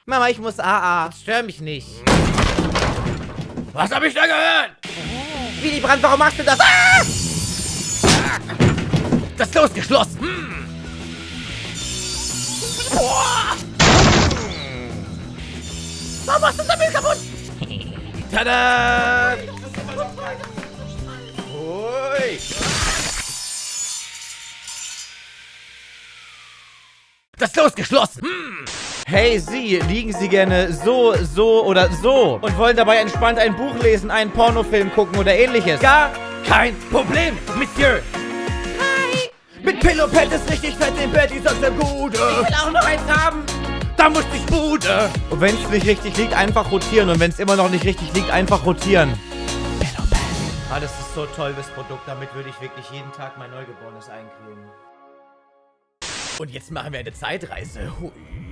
Mama, ich muss AA. Stör mich nicht. Was hab ich da gehört? Willy Brandt, warum machst du das? Ah! Das Klo ist geschlossen. Boah. Warum machst du das Bild kaputt? Tada! Ui. Das Klo ist geschlossen. Hey Sie, liegen Sie gerne so, so oder so und wollen dabei entspannt ein Buch lesen, einen Pornofilm gucken oder ähnliches? Gar kein Problem, Monsieur. Hi. Mit Pillowpad ist richtig fett im Bett, ist das der Gute. Ich will auch noch eins haben. Da muss ich Bude. Und wenn es nicht richtig liegt, einfach rotieren. Und wenn es immer noch nicht richtig liegt, einfach rotieren. Pillowpad. Ah, das ist so toll, das Produkt. Damit würde ich wirklich jeden Tag mein Neugeborenes eincremen. Und jetzt machen wir eine Zeitreise. Hui.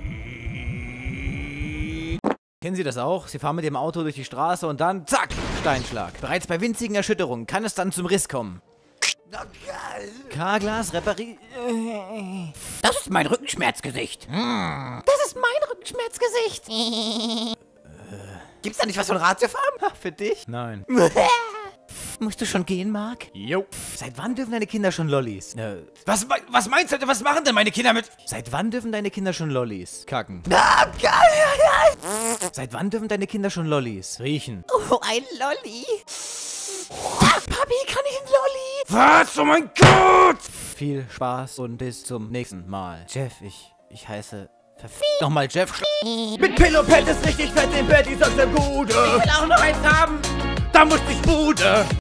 Kennen Sie das auch? Sie fahren mit dem Auto durch die Straße und dann, zack, Steinschlag. Bereits bei winzigen Erschütterungen kann es dann zum Riss kommen. K-Glas repariert. Das ist mein Rückenschmerzgesicht. Das ist mein Rückenschmerzgesicht. Gibt's da nicht was von Ratiofarm? Für dich? Nein. Musst du schon gehen, Marc? Jo. Seit wann dürfen deine Kinder schon Lollis? Was meinst du? Was machen denn meine Kinder mit? Seit wann dürfen deine Kinder schon Lollis? Kacken. Seit wann dürfen deine Kinder schon Lollis? Riechen. Oh, ein Lolli. Papi, kann ich ein Lolli? Was? Oh mein Gott! Viel Spaß und bis zum nächsten Mal. Jeff, ich heiße... Nochmal Jeff. Mit Pillowpad ist richtig fett im Bett, ist das der Gute. Ich will auch noch eins haben. Da muss ich Bude.